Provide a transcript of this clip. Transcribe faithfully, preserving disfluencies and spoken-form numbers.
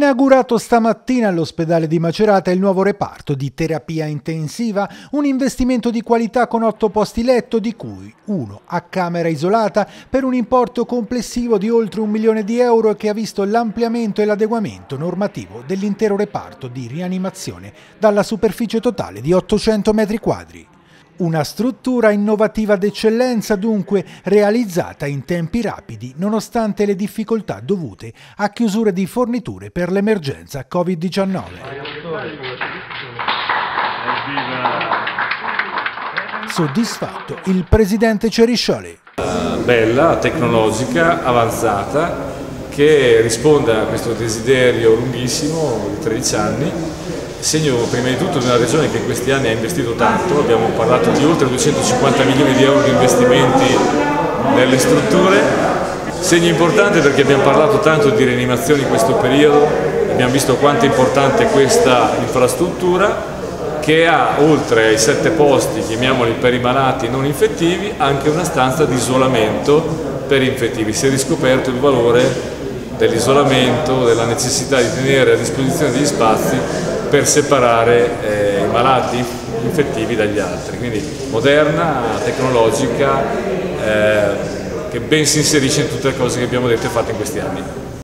Inaugurato stamattina all'ospedale di Macerata il nuovo reparto di terapia intensiva, un investimento di qualità con otto posti letto, di cui uno a camera isolata, per un importo complessivo di oltre un milione di euro che ha visto l'ampliamento e l'adeguamento normativo dell'intero reparto di rianimazione dalla superficie totale di ottocento metri quadri. Una struttura innovativa d'eccellenza, dunque, realizzata in tempi rapidi nonostante le difficoltà dovute a chiusure di forniture per l'emergenza Covid diciannove. Soddisfatto il presidente Ceriscioli. Bella, tecnologica, avanzata, che risponde a questo desiderio lunghissimo di tredici anni. Segno prima di tutto di una regione che in questi anni ha investito tanto, abbiamo parlato di oltre duecentocinquanta milioni di euro di investimenti nelle strutture. Segno importante perché abbiamo parlato tanto di rianimazione in questo periodo, abbiamo visto quanto è importante questa infrastruttura che ha, oltre ai sette posti, chiamiamoli per i malati non infettivi, anche una stanza di isolamento per infettivi. Si è riscoperto il valore dell'isolamento, della necessità di tenere a disposizione degli spazi per separare eh, i malati infettivi dagli altri. Quindi moderna, tecnologica, eh, che ben si inserisce in tutte le cose che abbiamo detto e fatto in questi anni.